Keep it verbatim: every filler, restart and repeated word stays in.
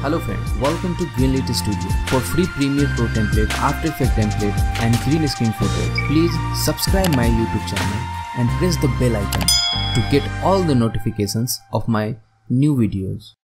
Hello friends, welcome to Greenlit Studio. For free Premiere Pro template, After Effects template and green screen photos, please subscribe my YouTube channel and press the bell icon to get all the notifications of my new videos.